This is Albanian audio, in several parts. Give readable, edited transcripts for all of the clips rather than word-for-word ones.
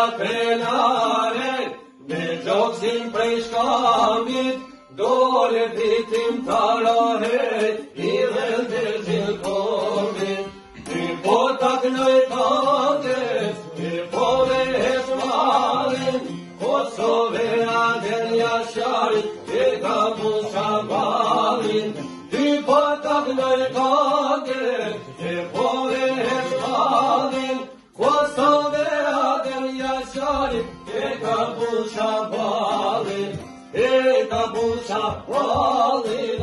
krenare, me gjoksin prej shkambit, dole vitim tarahet, I dhe gjilkomit. I po taknoj tantes, I po vehet malin, Kosove aden jasharit, I ka pusha balin. I po taknoj tantes, I po vehet malin, Kosove aden jasharit, I ka pusha balin. I ka pusha balin,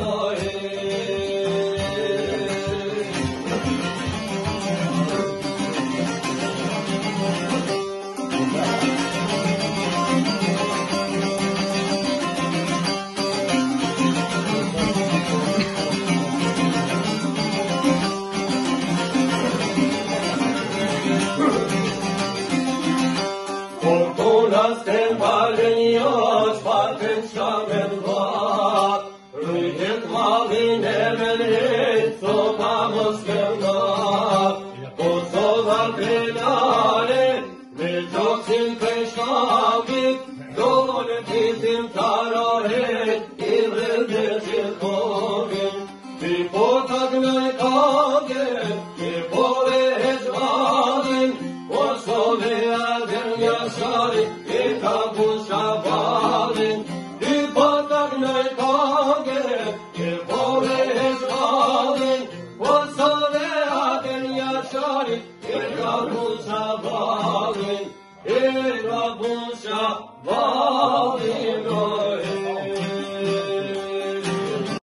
Fortunas ten balenios, parten shamen vat, Rujtet malin emenet, sopa moskenat, Kosova krenare, me gjoksin prej shkambit, dole vitim tarahet, I dhe gjilkomit. I po taknoj tanget, I po vehet malin, Kosove aden jasharit, I ka pusha balin. I po taknoj tanget, I po vehet malin, Kosove aden jasharit, I ka pusha balin. I ka pusha balin.